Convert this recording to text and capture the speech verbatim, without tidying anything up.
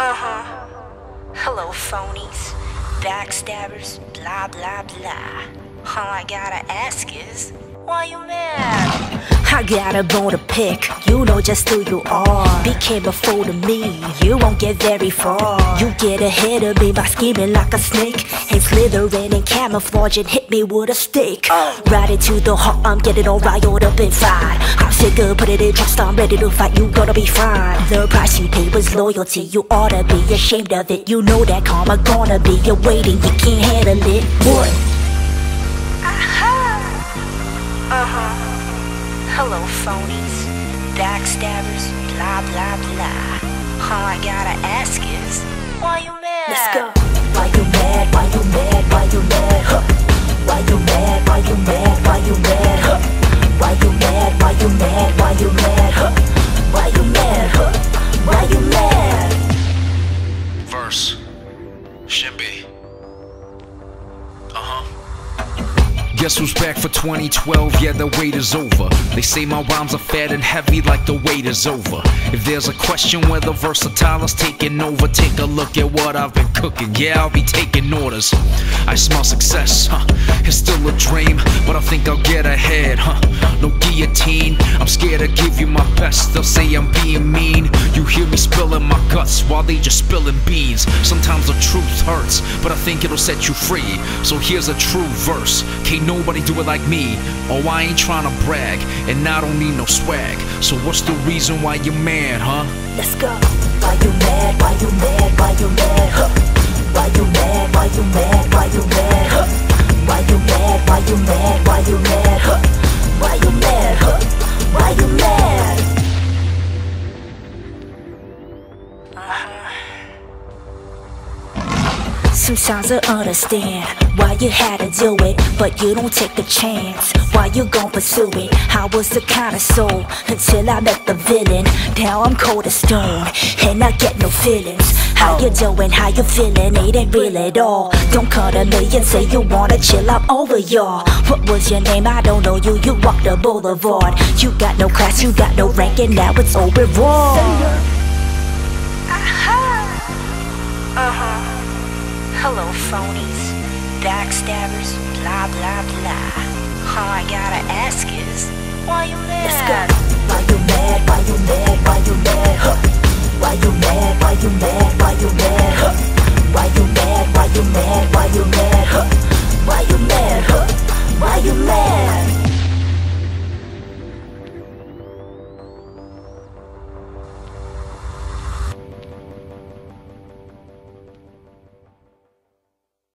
Uh-huh. Hello, phonies, backstabbers, blah, blah, blah. All I gotta ask is, why you mad? I got a bone to pick, you know just who you are. Became a fool to me, you won't get very far. You get ahead of me by scheming like a snake, and slithering and camouflauge and hit me with a stick. Right into the heart, I'm getting all riled up inside. I'm sick of putting in trust, I'm ready to fight, you gonna be fine. The price you paid was loyalty, you oughta be ashamed of it. You know that karma gonna be awaiting, you can't handle it. What? Ah-hah. Uh-huh. Hello, phonies, backstabbers, blah, blah, blah. All I gotta ask is, why you mad? Let's go. Why you mad? Why you mad? Why you mad? Huh. Why you mad? Why you mad? Why you mad? Huh. Why you mad? Why you mad? Why you mad? Huh. Why you mad? Huh. Why you mad? Verse. Shin-B. Uh-huh. Guess who's back for twenty twelve? Yeah, the wait is over. They say my rhymes are fat and heavy like the wait is over. If there's a question whether Verseatile is taking over, take a look at what I've been cooking. Yeah, I'll be taking orders. I smell success, huh? It's still a dream, but I think I'll get ahead, huh? No guillotine, I'm scared to give you my best. They'll say I'm being mean. You hear me spilling my guts while they just spilling beans. Sometimes the truth hurts, but I think it'll set you free. So here's a true verse. Can't nobody do it like me. Oh, I ain't trying to brag, and I don't need no swag. So what's the reason why you're mad, huh? Let's go. Why you mad? Why you mad? Why you mad? Huh. Why you mad? Why you mad? Why you mad? Huh. Why you mad? Why you mad? Why you mad? Huh. Why you mad? Huh. Why you mad? Sometimes I understand why you had to do it, but you don't take the chance. Why you gon' pursue it? I was the kind of soul until I met the villain. Now I'm cold as stone and I get no feelings. How you doing? How you feeling? It ain't real at all. Don't come to me and say you wanna chill, I'm over y'all. What was your name? I don't know you. You walk the boulevard. You got no class, you got no rank, and now it's over raw. Ah-hah. Uh-huh. Hello, phonies, backstabbers, blah, blah, blah. All I gotta ask is, why you mad? Let's go. Why you mad?